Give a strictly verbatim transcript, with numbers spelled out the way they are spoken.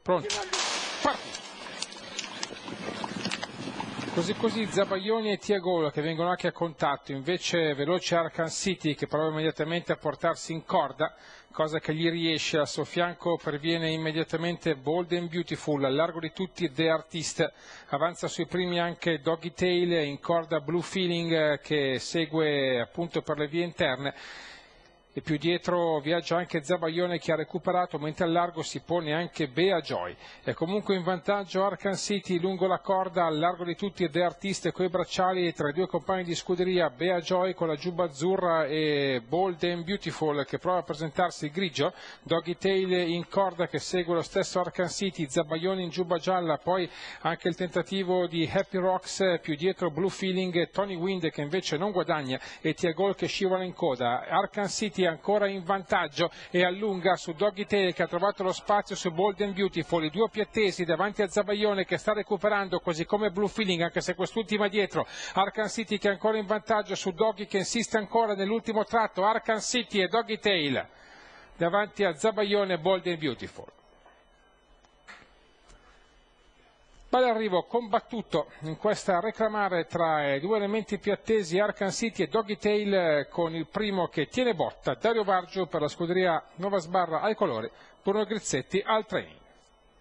pronti, partito. Così così Zabaglioni e Tiagolo che vengono anche a contatto, invece veloce Arkan City che prova immediatamente a portarsi in corda, cosa che gli riesce. Al suo fianco perviene immediatamente Bold and Beautiful, al largo di tutti The Artist, avanza sui primi anche Doggy Tail, in corda Blue Feeling che segue appunto per le vie interne. E più dietro viaggia anche Zabaglione che ha recuperato, mentre al largo si pone anche Bea Joy. È comunque in vantaggio Arkan City lungo la corda, al largo di tutti The Artist coi bracciali tra i due compagni di scuderia, Bea Joy con la giubba azzurra e Bold and Beautiful che prova a presentarsi grigio, Doggy Tail in corda che segue lo stesso Arkan City, Zabaglione in giubba gialla, poi anche il tentativo di Happy Rocks, più dietro Blue Feeling, Tony Wind che invece non guadagna e Tiagol che scivola in coda. Arkan City ancora in vantaggio e allunga su Doggy Tail che ha trovato lo spazio su Bold and Beautiful, i due più attesi davanti a Zabaglione che sta recuperando, così come Blue Feeling, anche se quest'ultima dietro. Arkan City che è ancora in vantaggio su Doggy che insiste ancora nell'ultimo tratto. Arkan City e Doggy Tail davanti a Zabaglione e Bold and Beautiful. L'arrivo combattuto in questa reclamare tra i due elementi più attesi, Arkan City e Doggy Tail, con il primo che tiene botta, Dario Vargio per la scuderia Nova Sbarra ai colori, Bruno Grizzetti al training.